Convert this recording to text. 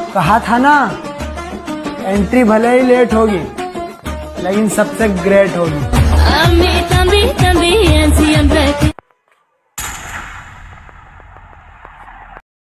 कहा था ना, एंट्री भले ही लेट होगी लेकिन सबसे ग्रेट होगी।